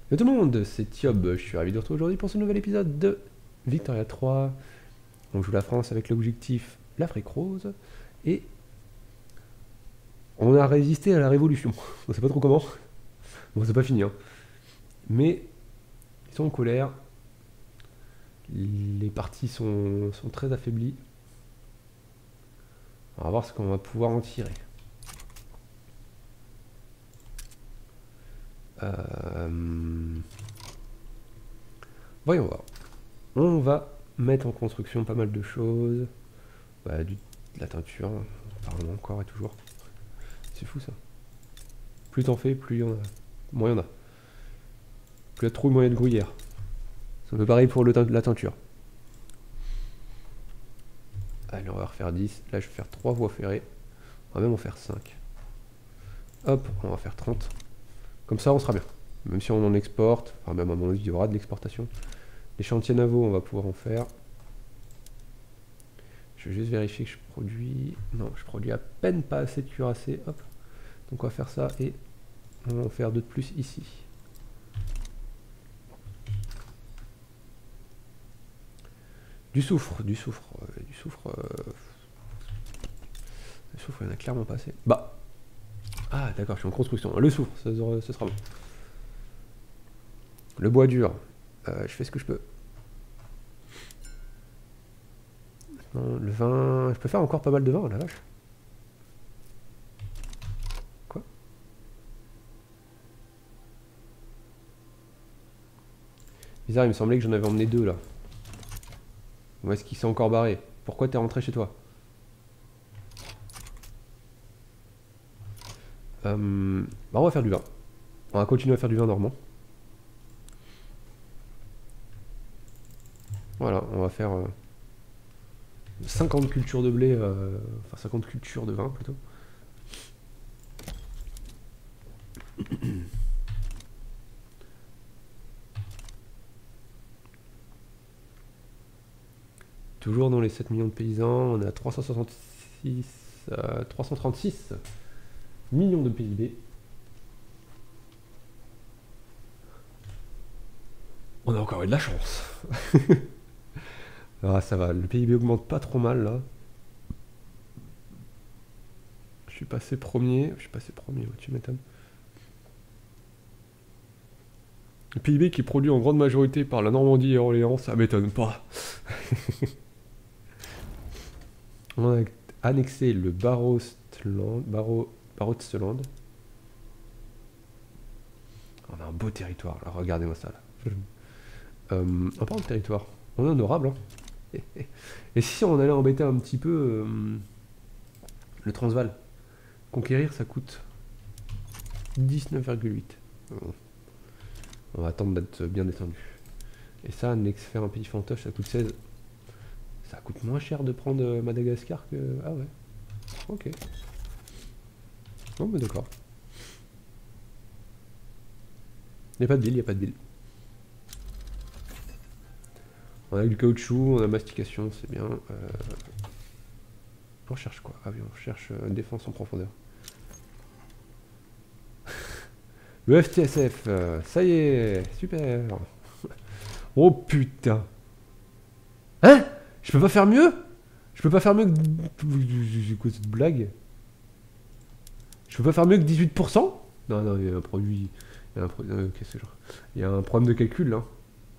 Yo tout le monde, c'est Thiob, je suis ravi de retrouver aujourd'hui pour ce nouvel épisode de Victoria 3. On joue la France avec l'objectif l'Afrique rose et on a résisté à la révolution. On sait pas trop comment, bon c'est pas fini hein. Mais ils sont en colère, les partis sont très affaiblis. On va voir ce qu'on va pouvoir en tirer. Voyons voir. On va mettre en construction pas mal de choses. Bah, de la teinture, apparemment encore et toujours. C'est fou ça. Plus t'en fais, plus il y en a. Moins il y en a. Plus il y a trop moyen de gruyère. C'est un peu pareil pour la teinture. Allez, on va refaire 10. Là, je vais faire 3 voies ferrées. On va même en faire 5. Hop, on va faire 30. Comme ça, on sera bien. Même si on en exporte, enfin même à mon avis, il y aura de l'exportation. Les chantiers navaux, on va pouvoir en faire. Je vais juste vérifier que je produis... Non, je produis à peine pas assez de cuirassés. Hop. Donc on va faire ça et on va en faire 2 de plus ici. Du soufre, du soufre, du soufre... Le soufre, il y en a clairement pas assez. Bah. Ah d'accord, je suis en construction. Le soufre, ce sera bon. Le bois dur. Je fais ce que je peux. Non, le vin... Je peux faire encore pas mal de vin, la vache. Quoi? Bizarre, il me semblait que j'en avais emmené 2 là. Où est-ce qu'il s'est encore barré? Pourquoi t'es rentré chez toi? Bah on va faire du vin. On va continuer à faire du vin normand. Voilà, on va faire 50 cultures de blé, enfin 50 cultures de vin plutôt. Toujours dans les 7 millions de paysans, on est à 336 millions de PIB. On a encore eu de la chance. Ah ça va, le PIB augmente pas trop mal là. Je suis passé premier, ouais, tu m'étonnes. Le PIB qui est produit en grande majorité par la Normandie et Orléans, ça m'étonne pas. On a annexé le Barotseland. On a un beau territoire, là, regardez-moi ça là. En parlant de territoire, on est honorable hein. Et si on allait embêter un petit peu le Transvaal? Conquérir ça coûte 19,8. On va attendre d'être bien descendu. Et ça, faire un pays fantoche, ça coûte 16. Ça coûte moins cher de prendre Madagascar que... Ah ouais. Ok. Bon, mais d'accord. Il n'y a pas de deal, il n'y a pas de deal. On a eu le caoutchouc, on a mastication, c'est bien. On cherche quoi? Ah oui, on cherche défense en profondeur. Le FTSF, ça y est, super. Oh putain. Hein? Je peux pas faire mieux? Je peux pas faire mieux que... J'ai quoi cette blague? Je peux pas faire mieux que 18%? Non, non, il y a un produit... Il y a un, qu'est-ce que il y a un problème de calcul là.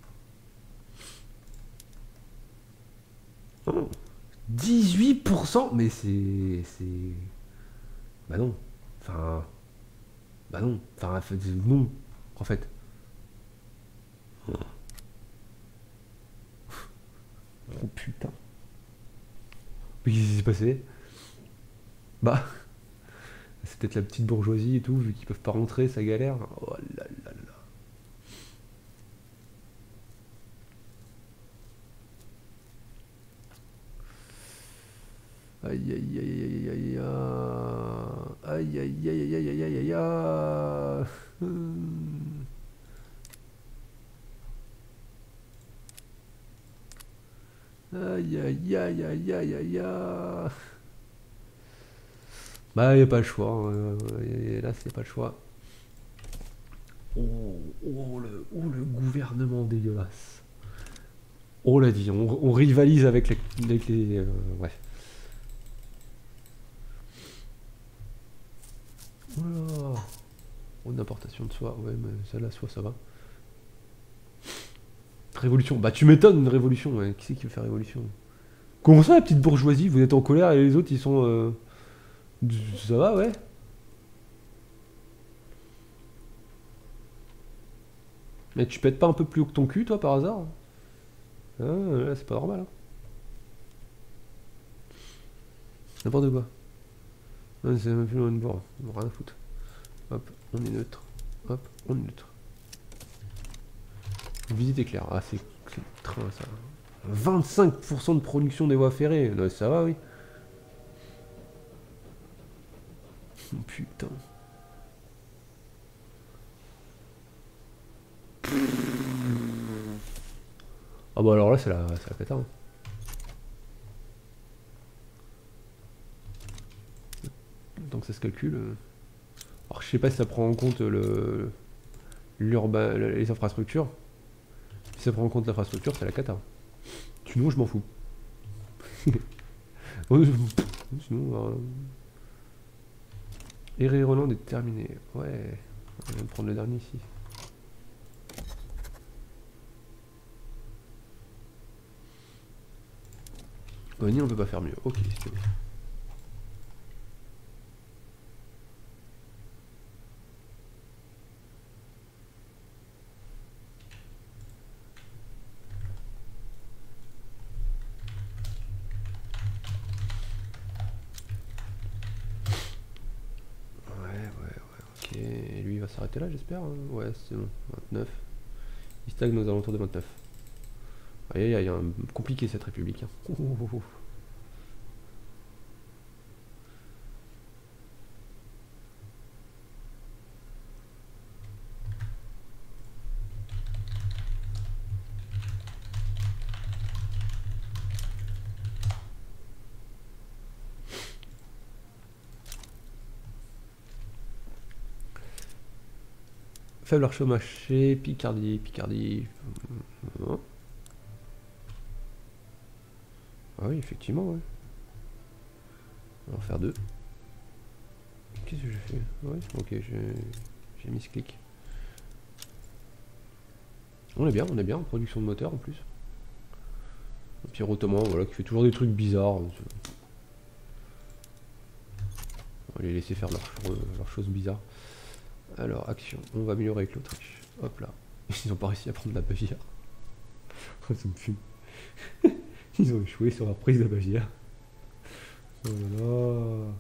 Oh, 18%? Mais c'est... Bah non. Enfin... Bah non. Enfin, non. En fait. Oh putain. Mais qu'est-ce qui s'est passé? Bah... C'est peut-être la petite bourgeoisie et tout, vu qu'ils peuvent pas rentrer, ça galère. Oh là là là. Aïe aïe aïe aïe aïe aïe. Aïe aïe aïe aïe aïe aïe aïe aïe. Aïe aïe aïe aïe aïe aïe aïe. Bah y a pas le choix, hein. Là c'est pas le choix. Oh, oh le gouvernement dégueulasse. On l'a dit, on rivalise avec les ouais. Voilà. Oh, une importation de soie, ouais, mais celle-là, soie, ça va. Révolution, bah tu m'étonnes, une révolution, ouais. Qui c'est qui veut faire révolution? Comment ça, la petite bourgeoisie? Vous êtes en colère et les autres, ils sont... Ça va, ouais. Mais tu pètes pas un peu plus haut que ton cul, toi, par hasard? Ah, là, c'est pas normal, hein. N'importe quoi. Ouais, c'est même plus loin de bord, on a rien à foutre. Hop, on est neutre. Hop, on est neutre. Visite éclair. Ah, c'est le train, ça. 25% de production des voies ferrées. Non, ça va, oui. Oh, putain. Ah bah alors là, c'est la cata, hein. Donc ça se calcule. Alors je sais pas si ça prend en compte les infrastructures. Si ça prend en compte l'infrastructure, c'est la cata. Sinon, je m'en fous. Sinon, Erré Roland est terminé. Ouais, on va prendre le dernier ici. Ni on peut pas faire mieux. Ok, c'est bien. Ok, et lui il va s'arrêter là j'espère, hein. Ouais c'est bon, 29. Il stagne aux alentours de 29. Aïe aïe aïe, compliqué cette république, hein. Faible archomarché, Picardie. Ah oui, effectivement, ouais. On va en faire deux. Qu'est-ce que j'ai fait? Ouais, ok, j'ai mis ce clic. On est bien en production de moteur en plus. Pierre Ottoman, voilà, qui fait toujours des trucs bizarres. On va les laisser faire leurs choses bizarres. Alors, action, on va améliorer avec l'Autriche. Hop là. Ils ont pas réussi à prendre la Bavière. Ça me fume. Ils ont échoué sur la prise de la Bavière. Oh là là.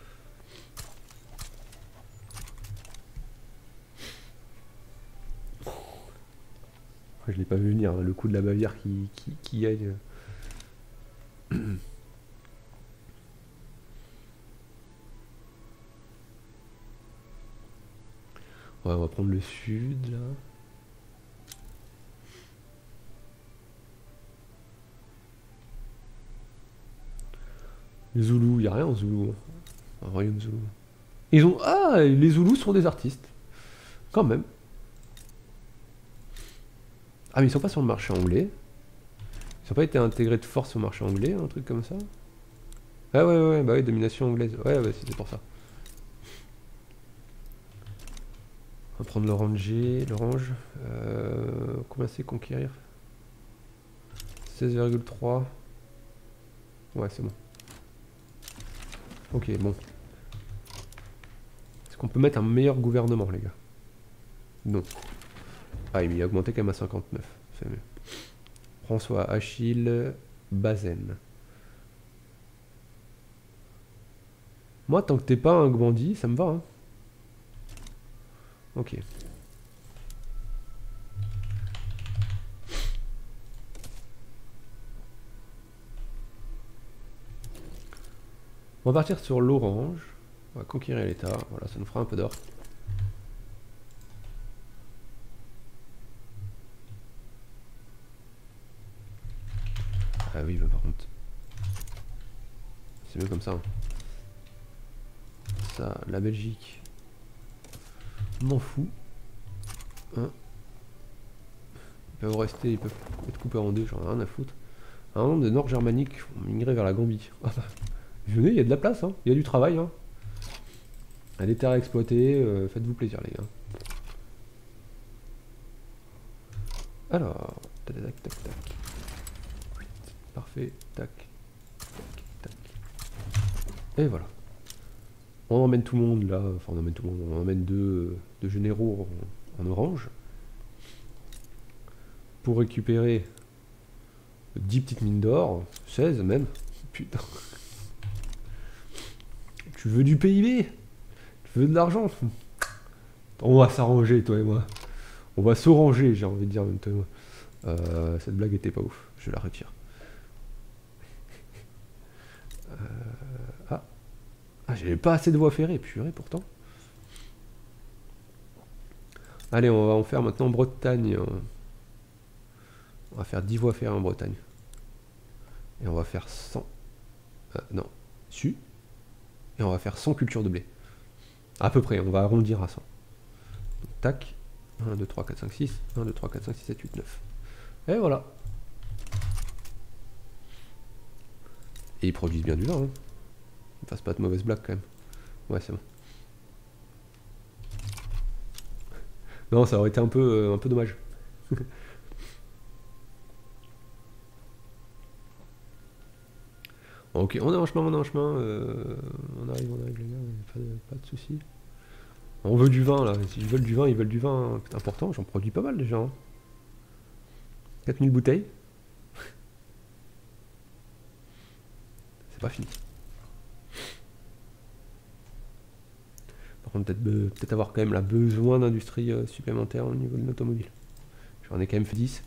Je l'ai pas vu venir, hein, le coup de la Bavière qui aille. Ouais, on va prendre le sud là. Les Zoulous, y a rien en Zoulou. Hein. Un royaume Zoulou. Ils ont. Ah, les Zoulous sont des artistes. Quand même. Ah, mais ils sont pas sur le marché anglais. Ils ont pas été intégrés de force au marché anglais, un truc comme ça. Ah ouais, bah oui, domination anglaise. Ouais, c'était pour ça. On va prendre l'orange. Combien c'est conquérir? 16,3. Ouais, c'est bon. Ok, bon. Est-ce qu'on peut mettre un meilleur gouvernement, les gars? Non. Ah, il a augmenté quand même à 59. C'est mieux. François, Achille, Bazen. Moi, tant que t'es pas un bandit, ça me va, hein. Ok. On va partir sur l'orange. On va conquérir l'état. Voilà, ça nous fera un peu d'or. Ah oui, bah par contre. C'est mieux comme ça. Hein. Ça, la Belgique. M'en fous. Hein. peuvent rester, ils peuvent être coupés en deux, j'en ai rien à foutre. Un nombre de Nord germaniques ont migré vers la Gambie. Venez, il y a de la place, hein. Il y a du travail. Hein. Il y a des terres à exploiter, faites-vous plaisir les gars. Alors, tac, tac, tac, tac. Parfait, tac, tac, tac. Et voilà. On emmène tout le monde là, enfin on emmène tout le monde, on emmène deux généraux en orange. Pour récupérer 10 petites mines d'or, 16 même. Putain. Tu veux du PIB? Tu veux de l'argent? On va s'arranger toi et moi. On va s'oranger, j'ai envie de dire même toi et moi. Cette blague était pas ouf, je la retire. Ah, j'avais pas assez de voies ferrées, purée pourtant. Allez, on va en faire maintenant en Bretagne. On va faire 10 voies ferrées en Bretagne. Et on va faire 100. Non, su. Et on va faire 100 cultures de blé. À peu près, on va arrondir à 100. Donc, tac. 1, 2, 3, 4, 5, 6. 1, 2, 3, 4, 5, 6, 7, 8, 9. Et voilà. Et ils produisent bien du vin. Hein. Ils ne fassent pas de mauvaises blagues quand même. Ouais, c'est bon. Non, ça aurait été un peu dommage. Ok, on est en chemin, on est en chemin. On arrive les gars, pas de soucis. On veut du vin là, s'ils veulent du vin, ils veulent du vin. C'est important, j'en produis pas mal déjà. Hein. 4000 bouteilles. C'est pas fini. Par contre, peut-être avoir quand même la besoin d'industrie supplémentaire au niveau de l'automobile. J'en ai quand même fait 10.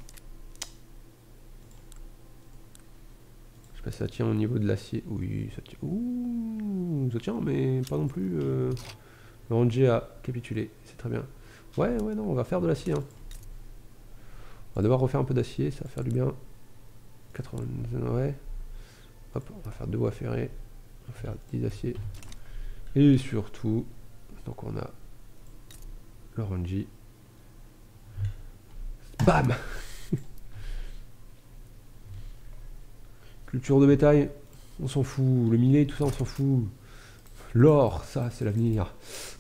Je sais pas si ça tient au niveau de l'acier. Oui, ça tient. Ouh, ça tient, mais pas non plus. Le Ranger a capitulé, c'est très bien. Ouais, non, on va faire de l'acier. Hein. On va devoir refaire un peu d'acier, ça va faire du bien. 80, ouais. Hop, on va faire 2 voies ferrées. On va faire 10 aciers. Et surtout, donc on a le Ranger. Bam. Culture de bétail, on s'en fout. Le millet, tout ça, on s'en fout. L'or, ça, c'est l'avenir.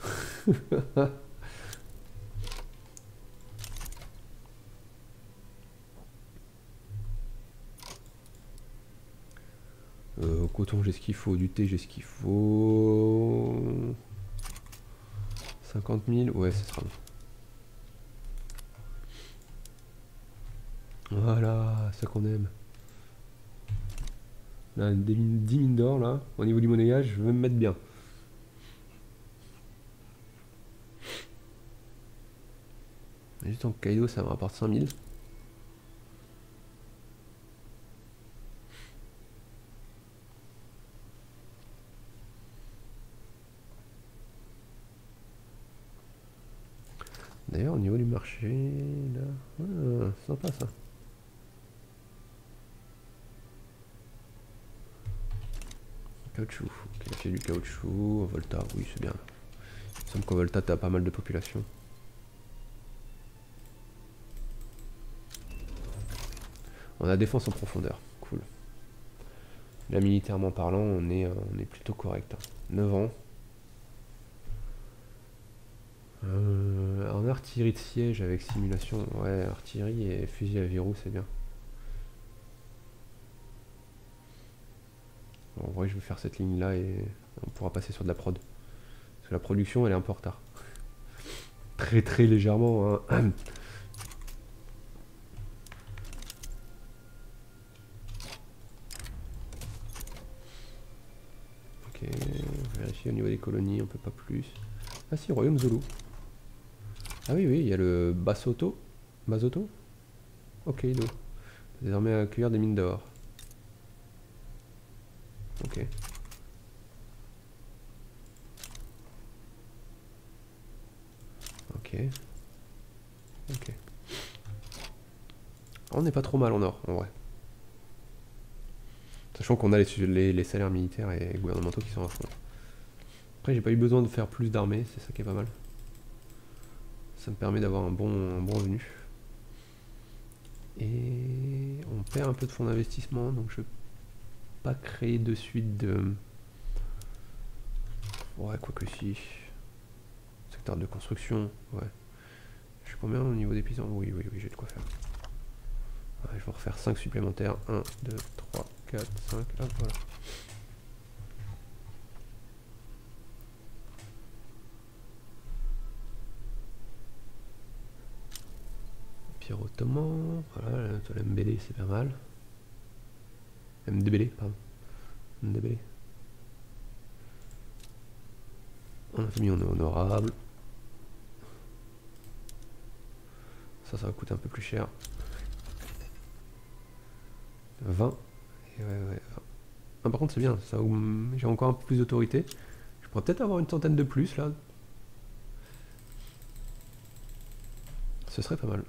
Coton, j'ai ce qu'il faut. Du thé, j'ai ce qu'il faut. 50 000, ouais, ce sera bon. Voilà, ça qu'on aime. Là, 10 mines d'or, là. Au niveau du monnayage, je veux me mettre bien. Juste en Kaido, ça me rapporte 5000. D'ailleurs, au niveau du marché, là... Ah, sympa ça. Caoutchouc. Ok, il fait du caoutchouc. Volta, oui, c'est bien. Il me semble qu'en Volta, t'as pas mal de population. On a défense en profondeur. Cool. Là, militairement parlant, on est plutôt correct. Hein. 9 ans. En artillerie de siège avec simulation, ouais, artillerie et fusil à verrou, c'est bien. Bon, en vrai, je vais faire cette ligne là et on pourra passer sur de la prod. Parce que la production, elle est un peu en retard. Très légèrement. Hein. Ok, on va vérifier au niveau des colonies, on peut pas plus. Ah si, Royaume Zulu. Ah oui, il y a le Basoto. Basoto. Ok, il doit désormais accueillir des mines d'or. Ok. Ok. On n'est pas trop mal en or, en vrai. Sachant qu'on a les salaires militaires et gouvernementaux qui sont à fond. Après, j'ai pas eu besoin de faire plus d'armées, c'est ça qui est pas mal. Ça me permet d'avoir un bon revenu. Et on perd un peu de fonds d'investissement, donc je vais pas créer de suite de... Ouais, quoi que si. Secteur de construction, ouais. Je suis combien au niveau des paysans? Oui, j'ai de quoi faire. Ouais, je vais en refaire 5 supplémentaires. 1, 2, 3, 4, 5. Hop, voilà. Empire ottoman. Voilà, la MBD, c'est pas mal. MDBD, pardon. MDBD. En famille, on est honorable. Ça va coûter un peu plus cher. 20. Et ouais, 20. Ah, par contre, c'est bien. J'ai encore un peu plus d'autorité. Je pourrais peut-être avoir une centaine de plus, là. Ce serait pas mal.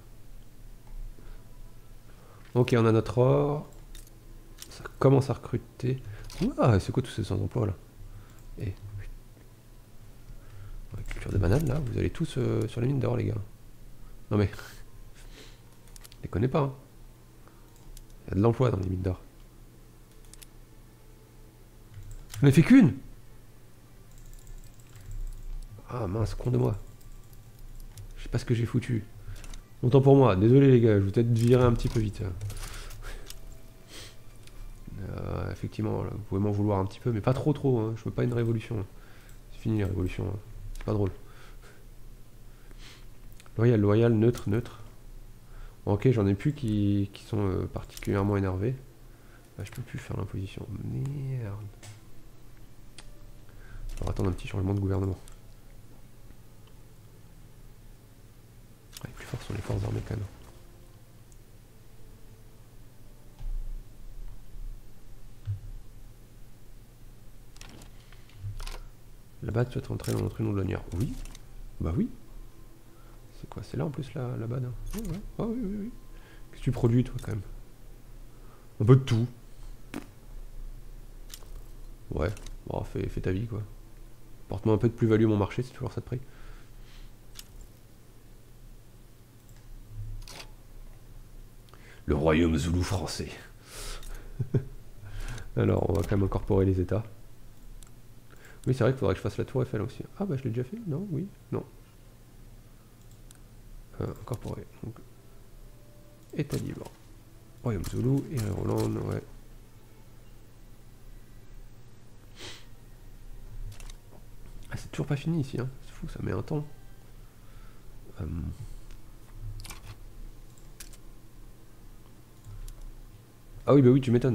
Ok, on a notre or. Ça commence à recruter. Ah, c'est quoi tous ces sans-emploi, là? Et... culture de bananes, là. Vous allez tous sur les mines d'or, les gars. Non mais... Je les connais pas, hein. Il y a de l'emploi dans les mines d'or. Je n'en ai fait qu'une. Ah mince, con de moi. Je sais pas ce que j'ai foutu. Autant pour moi, désolé les gars, je vais peut-être virer un petit peu vite. Effectivement, là, vous pouvez m'en vouloir un petit peu, mais pas trop hein. Je veux pas une révolution. C'est fini les révolutions, hein. C'est pas drôle. Loyal, neutre. Ok, j'en ai plus qui sont particulièrement énervés. Bah, je peux plus faire l'imposition. Merde. On va attendre un petit changement de gouvernement. Les plus forts sont les forces armées quand même. Là-bas, tu vas te rentrer dans notre nom de l'honneur. Oui. Bah oui. C'est quoi? C'est là en plus là-bas. Oh, ouais. Ah oui. Qu'est-ce que tu produis toi quand même? Un peu de tout. Ouais. Bon, fais ta vie quoi. Porte-moi un peu de plus-value mon marché, c'est toujours ça de prix. Le royaume zoulou français. Alors, on va quand même incorporer les états. Oui, c'est vrai qu'il faudrait que je fasse la tour Eiffel aussi. Ah bah je l'ai déjà fait? Non? Oui? Non. Incorporer. Donc, état libre. Royaume zoulou et Hollande, ouais. Ah, c'est toujours pas fini ici, hein. C'est fou, ça met un temps. Ah oui, bah oui, tu m'étonnes.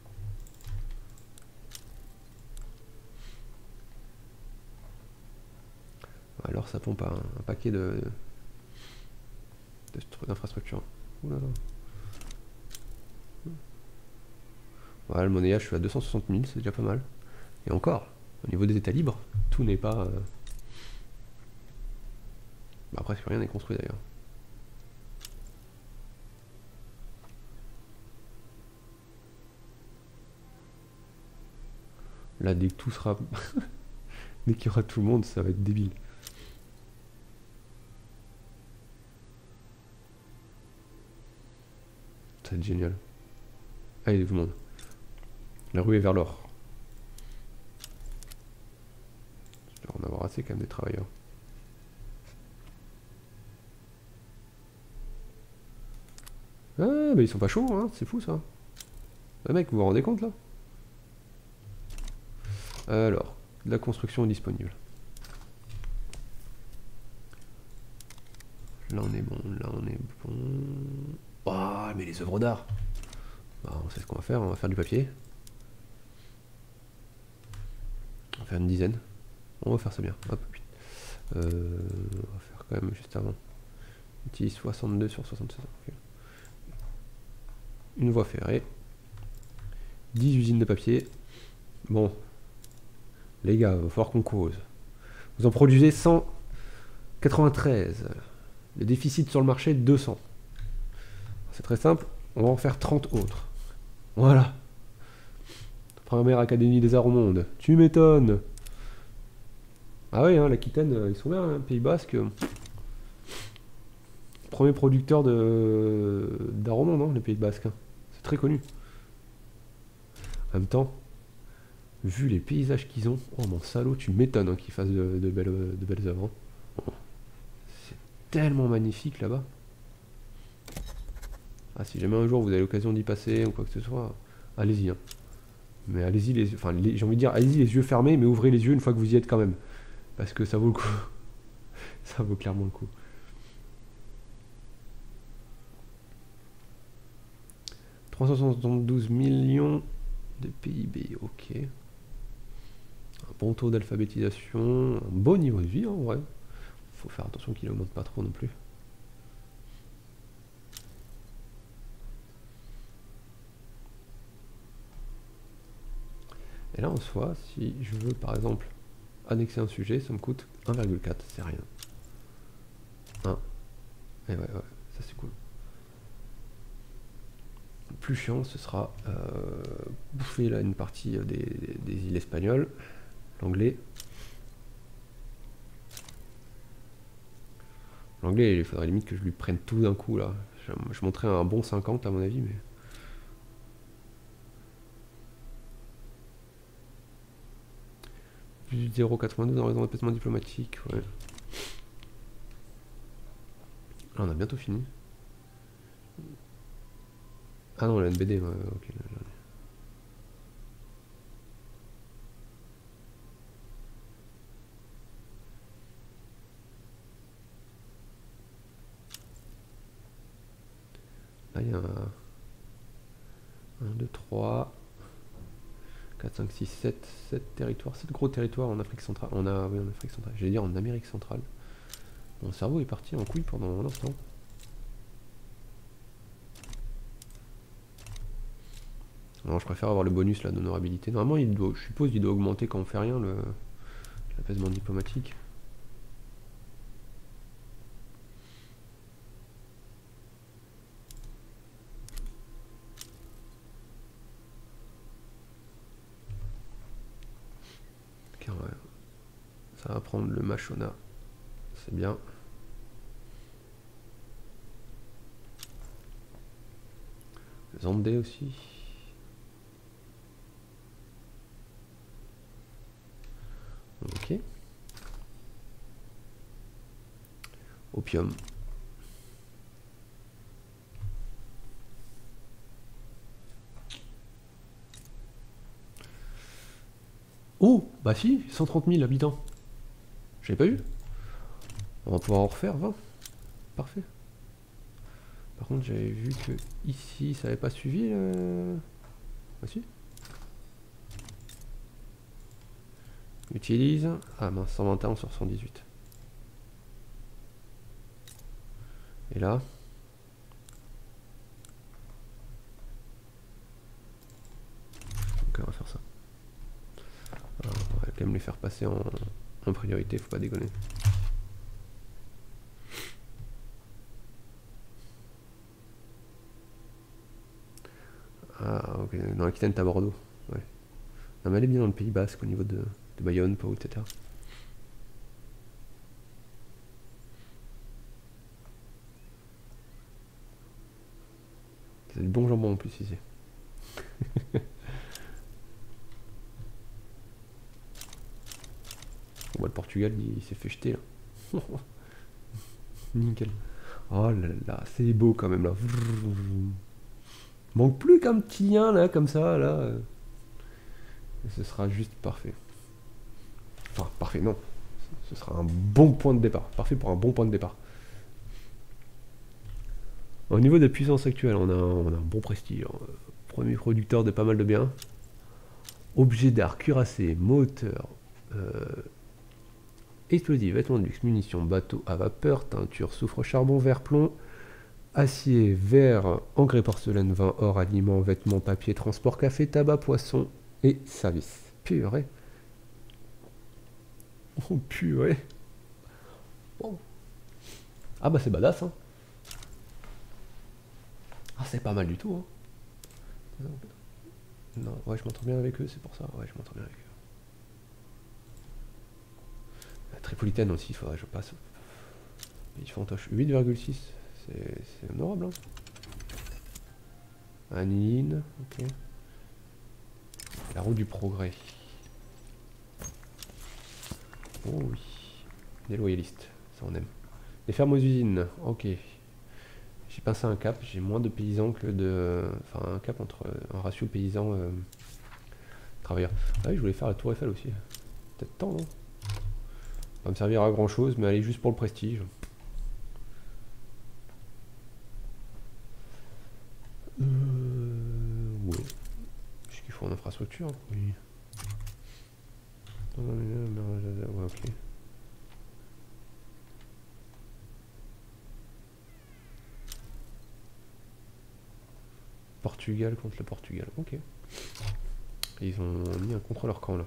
Alors ça pompe un paquet d'infrastructures. Voilà, le monnayage, je suis à 260 000, c'est déjà pas mal. Et encore, au niveau des états libres, tout n'est pas... Bah, presque rien n'est construit d'ailleurs. Là, dès que tout sera... dès qu'il y aura tout le monde, ça va être débile. Ça va être génial. Allez, tout le monde. La rue est vers l'or. J'espère en avoir assez quand même des travailleurs. Ah, mais ils sont pas chauds, hein, c'est fou ça. Ah, mec, vous vous rendez compte là? Alors, la construction est disponible. Là on est bon, là on est bon. Oh, mais les œuvres d'art. Bah, on sait ce qu'on va faire, on va faire du papier. On va faire une dizaine. On va faire ça bien. Hop. On va faire quand même juste avant. Petit 62 sur 76. Okay. Une voie ferrée. 10 usines de papier. Bon. Les gars, il va falloir qu'on cause. Vous en produisez 193. Le déficit sur le marché, 200. C'est très simple. On va en faire 30 autres. Voilà. Première académie des arts au monde. Tu m'étonnes. Ah oui, hein, l'Aquitaine, ils sont là, hein, Pays Basque. premier producteur d'aromand, non, le Pays Basque. Hein. C'est très connu. En même temps, vu les paysages qu'ils ont, oh mon salaud, tu m'étonnes hein, qu'ils fassent de belles œuvres. Hein. C'est tellement magnifique là-bas. Ah, si jamais un jour vous avez l'occasion d'y passer ou quoi que ce soit, allez-y. Hein. Mais allez-y, j'ai envie de dire, allez-y les yeux fermés, mais ouvrez les yeux une fois que vous y êtes quand même. Parce que ça vaut le coup. Ça vaut clairement le coup. « 372 millions de PIB, ok. Un bon taux d'alphabétisation, un bon niveau de vie en vrai. Faut faire attention qu'il augmente pas trop non plus. Et là en soi, si je veux par exemple annexer un sujet, ça me coûte 1,4, c'est rien. 1. Et ouais, ça c'est cool. Le plus chiant, ce sera bouffer là une partie des îles espagnoles, l'anglais. L'anglais, il faudrait limite que je lui prenne tout d'un coup là. Je monterais un bon 50 à mon avis, mais... Plus 0,82 dans les endettement diplomatique, ouais. Là, on a bientôt fini. Ah non, la NBD, ouais, ok. Là, il y a 1, 2, 3, 4, 5, 6, 7 territoires, 7 gros territoires en Afrique centrale. Oui, en Afrique centrale. J'allais dire en Amérique centrale. Mon cerveau est parti en couille pendant un instant. Non, je préfère avoir le bonus là d'honorabilité. Normalement, je suppose qu'il doit augmenter quand on fait rien, l'apaisement diplomatique. Ok, ouais. Ça va prendre le Machona. C'est bien. Zambé aussi. Ok. Opium. Oh, bah si, 130 000 habitants. J'avais pas vu. On va pouvoir en refaire 20. Parfait. Par contre, j'avais vu que ici, ça avait pas suivi. Ah si. Utilise. Ah mince, 121 sur 118. Et là. Ok, on va faire ça. Alors, on va quand même les faire passer en priorité, faut pas déconner. Ah, ok, dans l'Aquitaine, t'as Bordeaux. Ouais. Non, mais elle est bien dans le Pays Basque au niveau de Bayonne, Pau, etc. C'est du bon jambon en plus ici. Bon, le Portugal, il s'est fait jeter là. Nickel. Oh là là, c'est beau quand même là. Manque plus qu'un petit lien là, comme ça, là. Et ce sera juste parfait. Enfin, parfait, non. Ce sera un bon point de départ. Parfait pour un bon point de départ. Au niveau de la puissance actuelle, on a un bon prestige. Premier producteur de pas mal de biens. Objet d'art, cuirassé, moteur, explosifs, vêtements de luxe, munitions, bateaux à vapeur, teinture, soufre, charbon, verre, plomb, acier, verre, engrais, porcelaine, vin, or, aliments, vêtements, papier, transport, café, tabac, poisson et services. Purée. Oh purée. Bon. Ah bah c'est badass hein. Ah c'est pas mal du tout hein. Non, ouais je m'entends bien avec eux, c'est pour ça. Ouais je m'entends bien avec eux. La Tripolitaine aussi, il faudrait que je passe. Ils fantoche 8,6. C'est honorable. Hein. Anine, ok. La roue du progrès. Oh oui. Des loyalistes, ça on aime. Les fermes aux usines, ok. J'ai passé un cap, j'ai moins de paysans que de... Enfin un cap entre un ratio paysan travailleur. Ah oui, je voulais faire la tour Eiffel aussi. Peut-être temps, non? Ça va me servir à grand chose, mais allez, juste pour le prestige. Ouais. Qu'est-ce qu'il faut en infrastructure? Oui. Ouais, ok. Portugal contre le Portugal, ok. Et ils ont mis un contre leur camp là.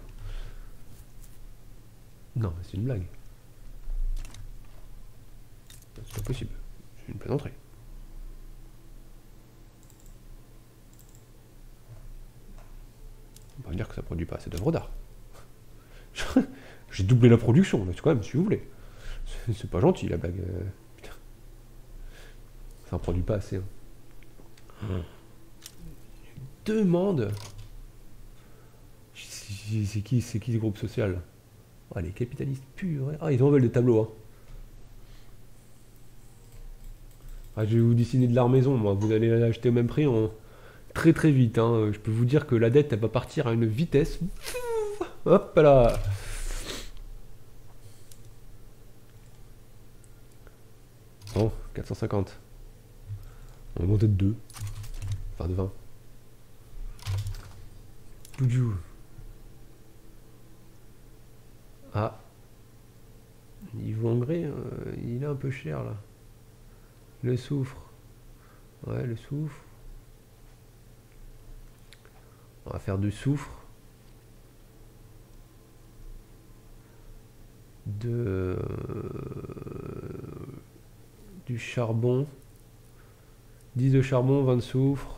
Non, mais c'est une blague. C'est pas possible. C'est une plaisanterie. On va me dire que ça produit pas assez d'œuvres d'art. J'ai doublé la production, là, quand même, si vous voulez. C'est pas gentil la blague. Putain. Ça en produit pas assez. Hein. Demande. C'est qui ce groupe social? Ah, les capitalistes purs. Ah, ils en veulent des tableaux. Hein. Ah, je vais vous dessiner de l'art maison, moi. Vous allez l'acheter au même prix en très très vite. Hein. Je peux vous dire que la dette, elle va partir à une vitesse. Hop là. Bon, 450. On va monter de 2. Enfin de 20. Boudjou. Ah. Niveau engrais, il est un peu cher là. Le soufre. Ouais, le soufre. On va faire du soufre. Du charbon. 10 de charbon, 20 de soufre.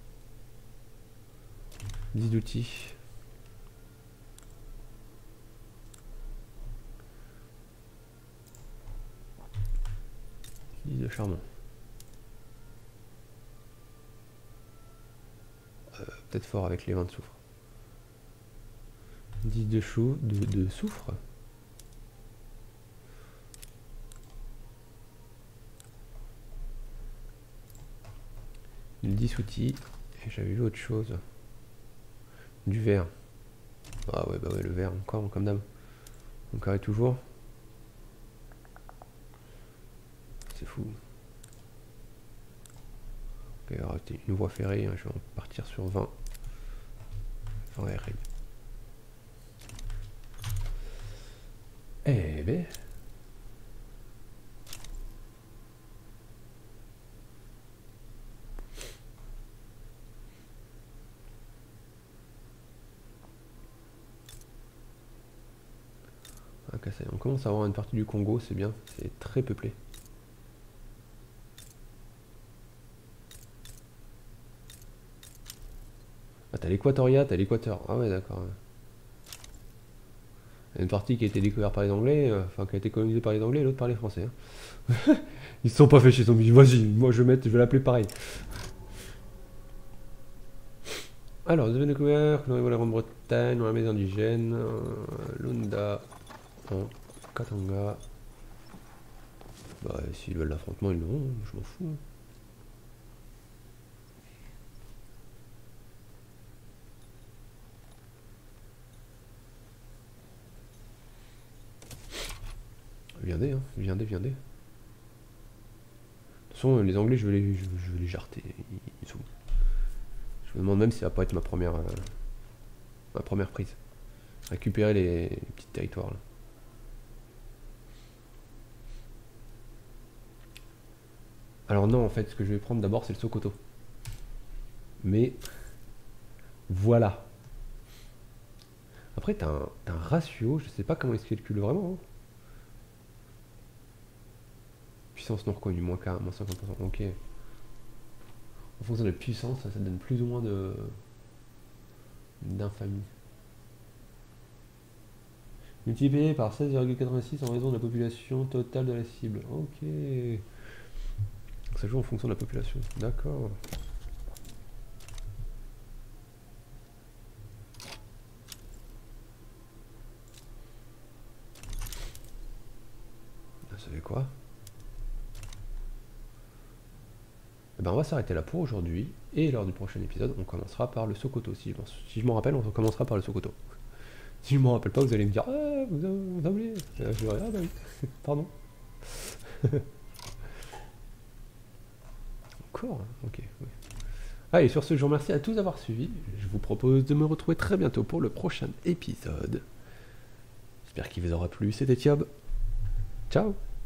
10 d'outils. De charbon. Peut-être fort avec les 20 de soufre. 10 de soufre. Le 10 outils. Et j'avais vu autre chose. Du verre. Ah ouais, bah ouais, le verre, encore, comme d'hab. Encore et toujours. C'est fou. Ok, il va rester une voie ferrée, hein, je vais en partir sur 20. 20 RL. Eh ben. On commence à avoir une partie du Congo, c'est bien, c'est très peuplé. Ah, t'as l'Équatoria, t'as l'Équateur. Ah ouais, d'accord. Ouais. Il y a une partie qui a été découverte par les Anglais, enfin qui a été colonisée par les Anglais et l'autre par les Français. Hein. Ils se sont pas fait chier, ils sont dit vas-y, moi je vais l'appeler pareil. Alors, vous avez découvert que dans la Grande-Bretagne, dans la maison indigène, Lunda, en Katanga. Bah, s'ils veulent l'affrontement, ils l'auront, je m'en fous. Viendez, hein, viendez. De toute façon, les Anglais, je vais les jarter. Ils sont... Je me demande même si ça va pas être ma première prise. Récupérer les petits territoires là. Alors non, en fait, ce que je vais prendre d'abord, c'est le Sokoto. Mais voilà. Après, t'as un ratio, je sais pas comment il se calcule vraiment. Hein. Puissance non reconnue, moins 40, moins 50%. Ok. En fonction de la puissance, ça donne plus ou moins d'infamie. Multiplié par 16,86 en raison de la population totale de la cible. Ok. Ça joue en fonction de la population. D'accord. Vous savez quoi? Eh ben on va s'arrêter là pour aujourd'hui. Et lors du prochain épisode, on commencera par le Sokoto. Si je m'en rappelle, on commencera par le Sokoto. Si je m'en rappelle pas, vous allez me dire ah, vous avez oublié. Je dirai ah bah oui, pardon. Encore, ok. Oui. Allez, sur ce, je vous remercie à tous d'avoir suivi. Je vous propose de me retrouver très bientôt pour le prochain épisode. J'espère qu'il vous aura plu. C'était Thiob. Ciao.